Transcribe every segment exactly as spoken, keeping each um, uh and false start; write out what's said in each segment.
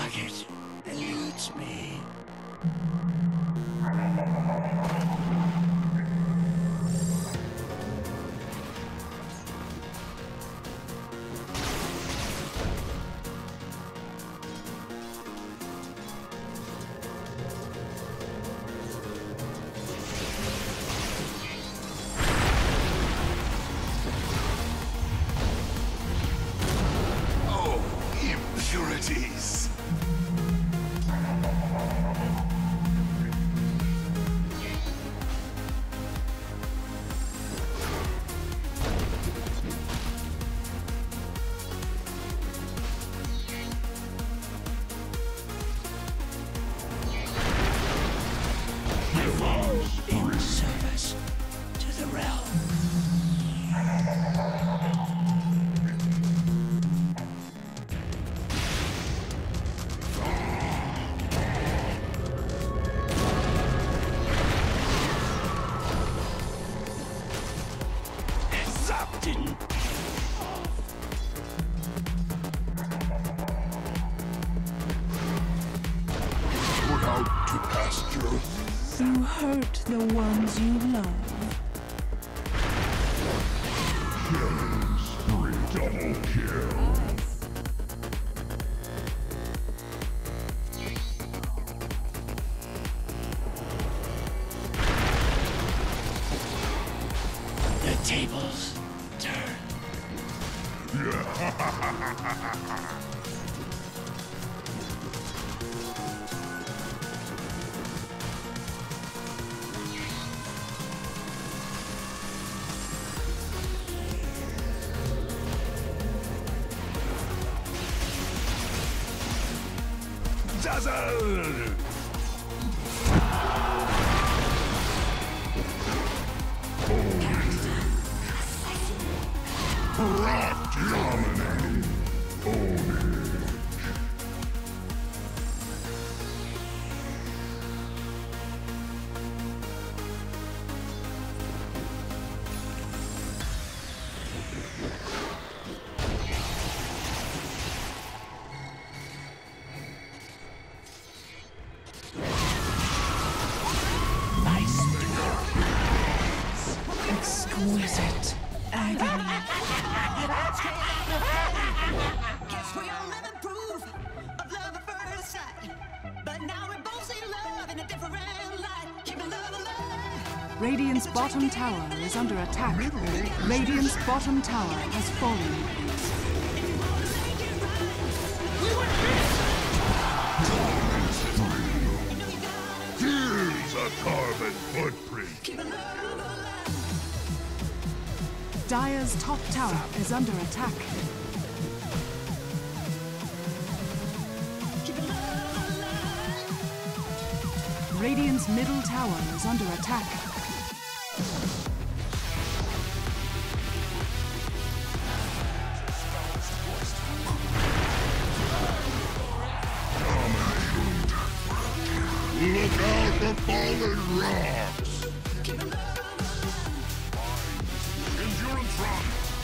target eludes me. Impurities. In service to the realm. Put out to pasture. You hurt the ones you love. Killing spree. Double kill. The tables turn. Dazzle! Rock dominating. Ownage. Exquisite agony. Guess we all living proof of love at first sight. But now we both see love in a different light. Keeping love alive. Radiant's bottom tower is under attack. Radiant's bottom tower has fallen. Here's a carbon footprint. Keeping love alive. Dire's top tower is under attack. Keeping love alive. Radiant's middle tower is under attack. Look out for fallen rocks. Keeping love alive. Endurance run.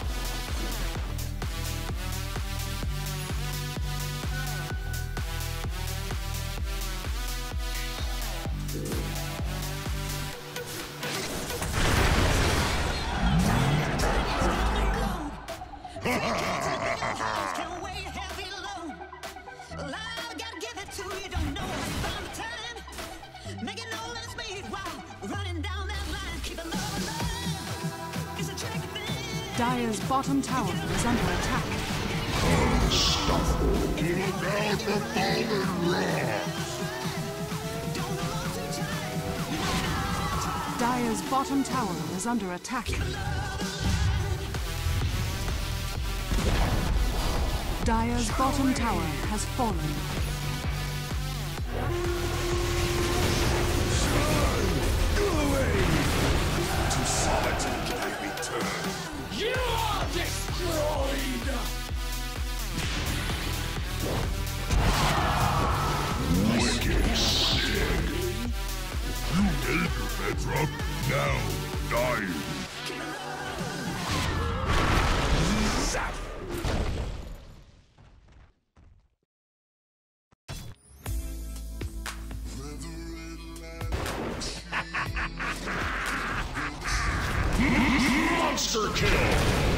Can't weigh heavy alone. Well, I gotta give it to you. Don't know about the time. Making all that speed while running down that line. Keeping love alive. It's a tricky thing. Dire's bottom tower is under attack. Unstoppable. Look out for fallen rocks. Don't hold too tight. Dire's bottom tower is under attack. Dire's bottom tower has fallen. Go away! To solitude I return. You are destroyed! Wicked sick. You made your bedrock. Now dying. Zap! Monster kill!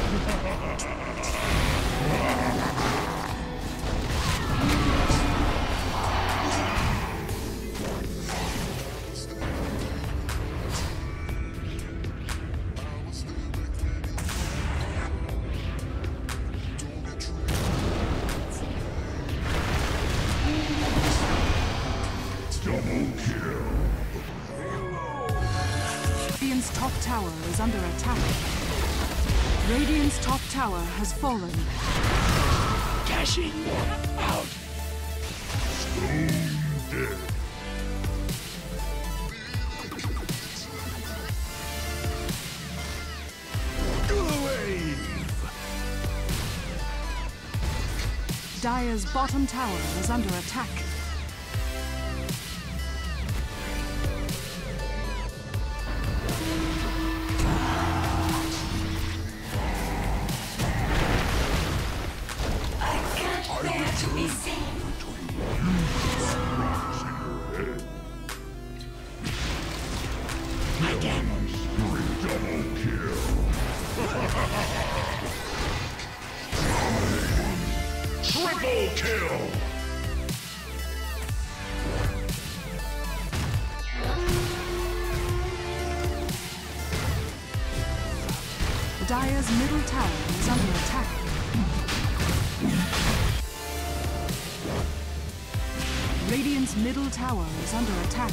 Radiant's top tower is under attack. Radiant's top tower has fallen. Cashing out. Stone dead. Wave. Dire's bottom tower is under attack. Triple kill! Dire's middle tower is under attack. Radiant's middle tower is under attack.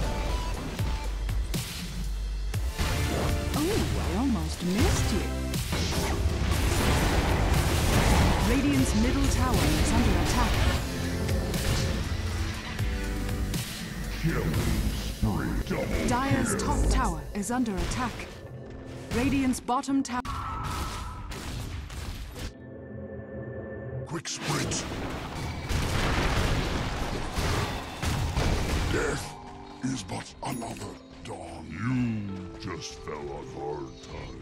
Oh, I almost missed you. Radiant's middle tower is under attack. Killing spree. Double Dire's kill. top tower is under attack. Radiant's bottom tower. Quick sprint. Death is but another dawn. You just fell on hard times.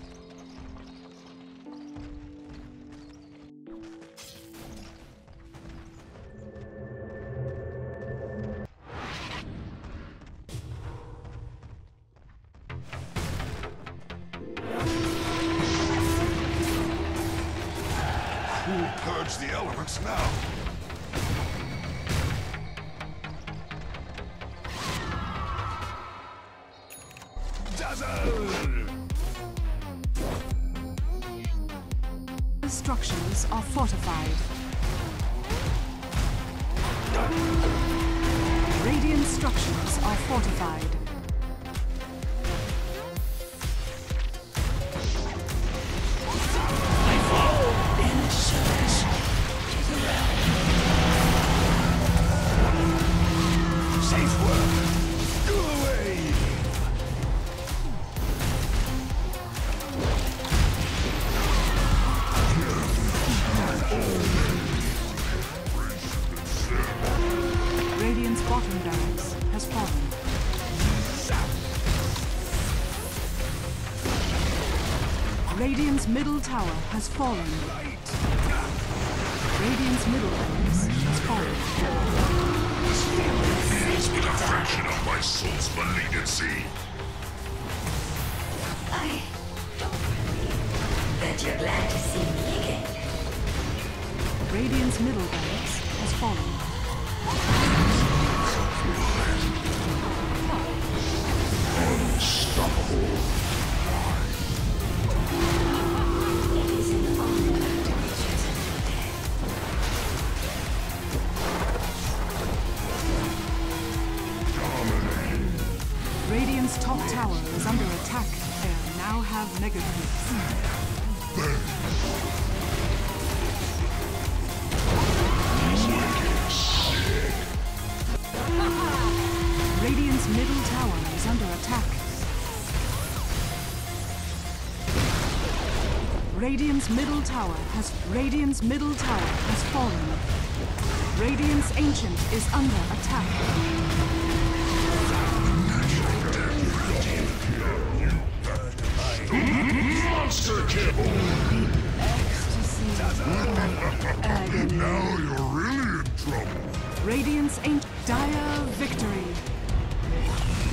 Who'll purge the elements now? Dazzle! The structures are fortified. Radiant structures are fortified. Safe work! Go away! Radiant's bottom barracks has fallen. Radiant's middle tower has fallen. Radiant's middle barracks has fallen. With a fraction of my soul's malignancy. I don't believe that you're glad to see me again. Radiant's middle barracks has fallen. Unstoppable. It is an honor to be chosen for death. Dominating. Radiant's top tower is under attack. They now have mega creeps. Radiant's middle tower is under attack. Radiant's middle tower has Radiant's middle tower has fallen. Radiant's ancient is under attack. Monster kill! Agony. Now you're really in trouble. Radiant's ancient dire victory.